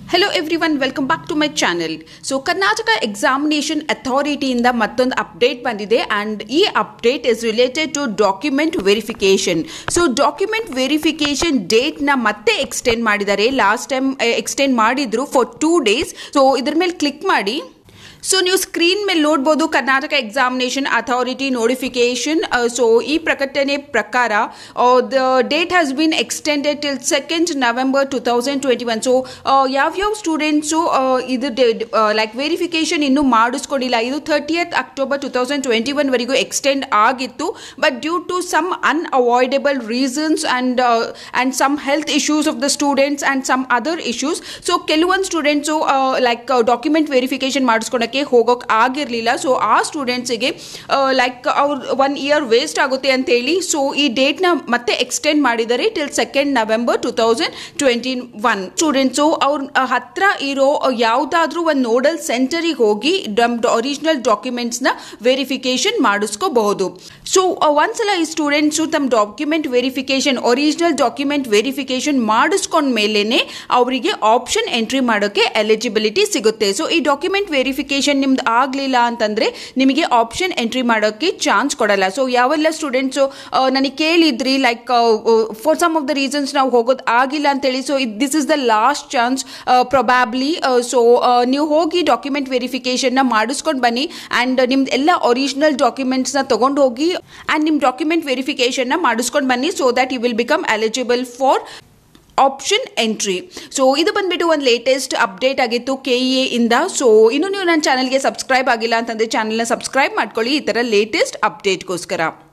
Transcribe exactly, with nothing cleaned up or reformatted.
Hello everyone, welcome back to my channel. So Karnataka Examination Authority ಇಂದ ಮತ್ತೊಂದು update ಬಂದಿದೆ and ಈ update is related to document verification. So document verification date ನ ಮತ್ತೆ extend ಮಾಡಿದ್ದಾರೆ. Last time extend ಮಾಡಿದ್ರು for two days. So ಇದರ ಮೇಲೆ ಕ್ಲಿಕ್ ಮಾಡಿ. ಸೊ ನೀವು ಸ್ಕ್ರೀನ್ ಮೇಲೆ ನೋಡಬಹುದು Karnataka examination authority notification. So ಈ ಪ್ರಕಟಣೆ ಪ್ರಕಾರ the date has been extended till second November two thousand twenty one. So ಯಾವ್ಯಾವ ಸ್ಟೂಡೆಂಟ್ಸು ಇದು ಲೈಕ್ ವೆರಿಫಿಕೇಶನ್ ಇನ್ನೂ ಮಾಡಿಸ್ಕೊಂಡಿಲ್ಲ, ಇದು thirtieth October two thousand twenty one ವರೆಗೂ ಎಕ್ಸ್ಟೆಂಡ್ ಆಗಿತ್ತು. But due to some unavoidable reasons and and some health issues of the students and some other issues, so ಕೆಲವೊಂದು students like document verification ಮಾಡಿಸ್ಕೊಂಡು ಹೋಗೋಕೆ ಆಗಿರಲಿಲ್ಲ. So ಆ ಸ್ಟೂಡೆಂಟ್ಸಿಗೆ like ಅವ್ರ one year waste ಆಗುತ್ತೆ ಅಂತೇಳಿ ಸೊ ಈ ಡೇಟ್ನ ಮತ್ತೆ ಎಕ್ಸ್ಟೆಂಡ್ ಮಾಡಿದ್ದಾರೆ till second November two thousand twenty one. Students ಅವ್ರ ಹತ್ರ ಇರೋ ಯಾವುದಾದ್ರೂ ಒಂದು ನೋಡಲ್ ಸೆಂಟರಿಗೆ ಹೋಗಿ ಒರಿಜಿನಲ್ ಡಾಕ್ಯುಮೆಂಟ್ಸ್ನ ವೆರಿಫಿಕೇಶನ್ ಮಾಡಿಸ್ಕೋಬಹುದು. ಸೊ ಒಂದ್ಸಲ ಈ ಸ್ಟೂಡೆಂಟ್ಸು ತಮ್ಮ document verification original document verification ಮಾಡಿಸ್ಕೊಂಡ ಮೇಲೇನೆ ಅವರಿಗೆ ಆಪ್ಷನ್ ಎಂಟ್ರಿ ಮಾಡೋಕ್ಕೆ ಎಲಿಜಿಬಿಲಿಟಿ ಸಿಗುತ್ತೆ. ಸೊ ಈ ಡಾಕ್ಯುಮೆಂಟ್ ವೆರಿಫಿಕೇಶನ್ ನಿಮ್ದು ಆಗಲಿಲ್ಲ ಅಂತಂದ್ರೆ ನಿಮಗೆ ಆಪ್ಷನ್ ಎಂಟ್ರಿ ಮಾಡೋಕ್ಕೆ ಚಾನ್ಸ್ ಕೊಡಲ್ಲ. ಸೊ ಯಾವೆಲ್ಲ ಸ್ಟೂಡೆಂಟ್ಸು ನನಗೆ ಕೇಳಿದ್ರಿ like for some of the reasons ನಾವು ಹೋಗೋದು ಆಗಿಲ್ಲ ಅಂತೇಳಿ, so this is the last chance probably. So ನೀವು ಹೋಗಿ ಡಾಕ್ಯುಮೆಂಟ್ ವೆರಿಫಿಕೇಶನ್ನ ಮಾಡಿಸ್ಕೊಂಡು ಬನ್ನಿ ಆ್ಯಂಡ್ ನಿಮ್ದು ಎಲ್ಲ ಒರಿಜಿನಲ್ ಡಾಕ್ಯುಮೆಂಟ್ಸ್ನ ತೊಗೊಂಡು ಹೋಗಿ ಆ್ಯಂಡ್ ನಿಮ್ಮ ಡಾಕ್ಯುಮೆಂಟ್ ವೆರಿಫಿಕೇಶನ್ನ ಮಾಡಿಸ್ಕೊಂಡು ಬನ್ನಿ so that you will become eligible for option entry. So ಇದು ಬಂದ್ಬಿಟ್ಟು ಒಂದು ಲೇಟೆಸ್ಟ್ ಅಪ್ಡೇಟ್ ಆಗಿತ್ತು ಕೆ ಇ ಎ ಇಂದ. ಸೊ ಇನ್ನು ನೀವು ನನ್ನ ಚಾನಲ್ಗೆ ಸಬ್ಸ್ಕ್ರೈಬ್ ಆಗಿಲ್ಲ ಅಂತಂದರೆ ಚಾನಲ್ನ ಸಬ್ಸ್ಕ್ರೈಬ್ ಮಾಡ್ಕೊಳ್ಳಿ ಈ ಥರ ಲೇಟೆಸ್ಟ್ ಅಪ್ಡೇಟ್ಗೋಸ್ಕರ.